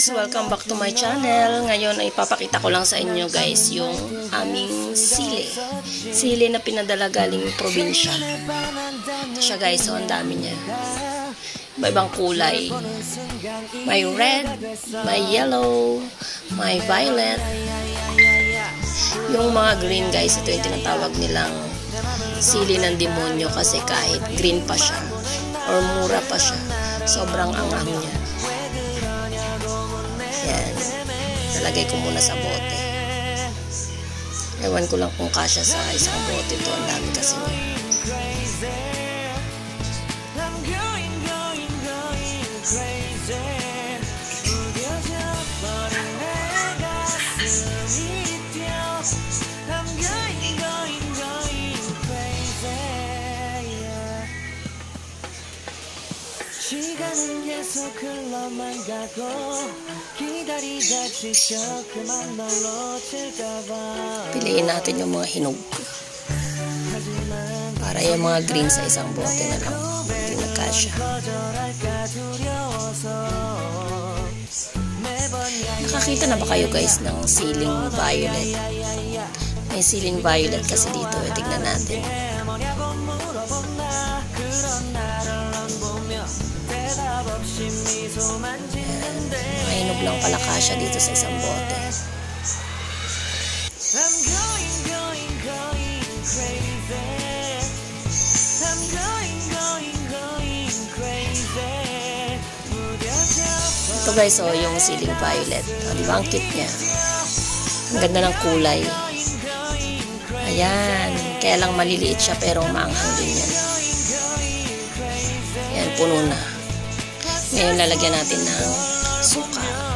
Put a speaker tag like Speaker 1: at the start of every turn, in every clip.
Speaker 1: guys! Welcome back to my channel. Ngayon ay ipapakita ko lang sa inyo guys yung aming sili. Sili na pinadala galing probinsya. Siya guys, so ang dami niya. Iba-ibang kulay. May red, may yellow, may violet. Yung mga green guys, ito yung tinatawag nilang sili ng demonyo kasi kahit green pa siya or mura pa siya, sobrang anghang niya. Yan. Nalagay ko muna sa bote. Ewan ko lang kung kasya sa isang bote ito. Ang dami kasi niya.
Speaker 2: 시간은 계속 흘러만 가고 기다리다 지쳐 그만 널 놓칠까봐.
Speaker 1: Piliin natin yung mga hinog para yung mga green sa isang bote na lang. Hindi na kasya. Nakakita na ba kayo guys ng siling violet? May siling violet kasi dito. Tignan natin. Mga hinog lang pala kasya dito sa isang bote. Ito guys, oh, yung siling violet. Oh, di ba ang cute niya? Ang ganda ng kulay. Ayan. Kaya lang maliliit siya pero maanghang din yan. Ayan, puno na. Ngayon lalagyan natin ng suka.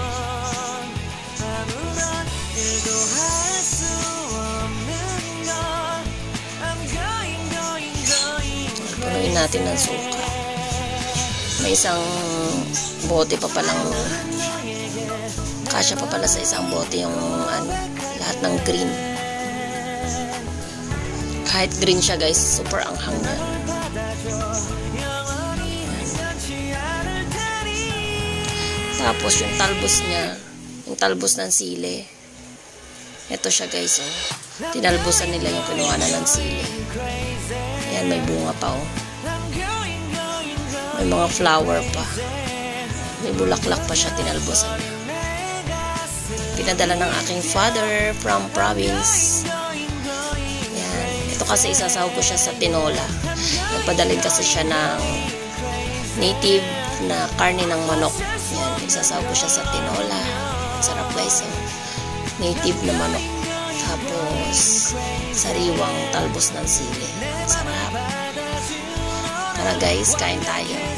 Speaker 1: Punuin natin ng suka. May isang bote pa palang, kasya pa pala sa isang bote yung lahat ng green. Kahit green siya guys, super anghang niya. Tapos yung talbos niya, yung talbos ng sili. Ito siya guys, oh. Tinalbosan nila yung kinuhanan ng sili. Ayan, may bunga pa, oh. May mga flower pa. May bulaklak pa siya, tinalbosan niya. Pinadala ng aking father from province. Ayan. Ito kasi isasaw ko siya sa tinola. Nagpadalin kasi siya ng native na karne ng manok. Yan, isasaw ko siya sa tinola. Sarap guys, oh. Native na manok. Tapos sariwang talbos ng sili. Sarap. Tara guys, kain tayo.